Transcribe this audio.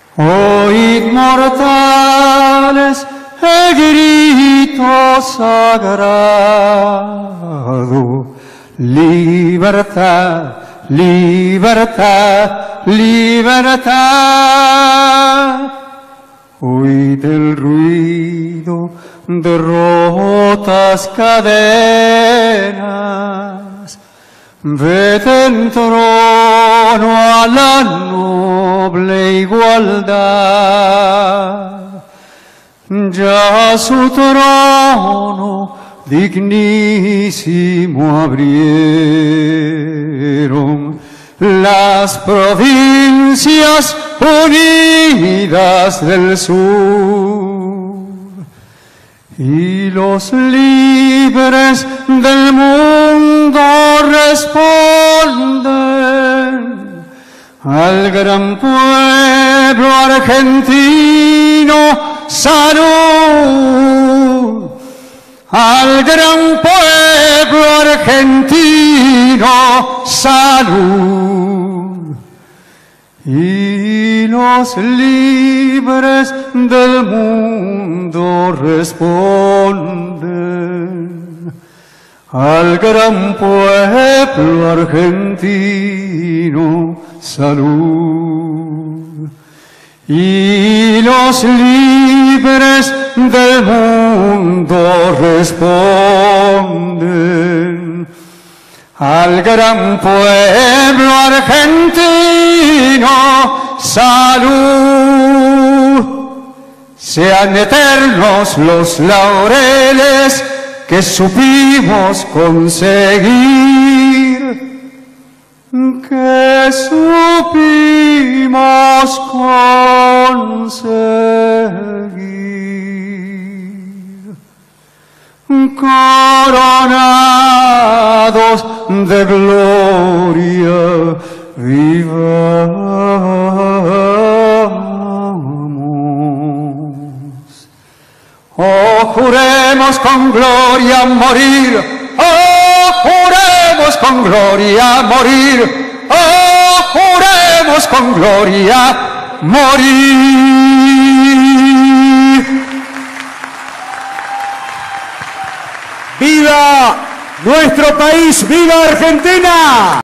Oíd mortales el grito sagrado, libertad, libertad, libertad. Oíd el ruido de rotas cadenas, ved en trono a la noble igualdad. Ya su trono dignísimo abrieron las provincias unidas del sur, y los libres del mundo responden al gran pueblo argentino. Salud al gran pueblo argentino, salud. Y los libres del mundo responden al gran pueblo argentino, salud. Y los libres del mundo responden al gran pueblo argentino, salud. Sean eternos los laureles que supimos conseguir, que supimos conseguir, coronados de gloria, vivamos. Oh, juremos con gloria morir, oh, juremos con gloria morir, oh, juremos con gloria morir. ¡Viva nuestro país! ¡Viva Argentina!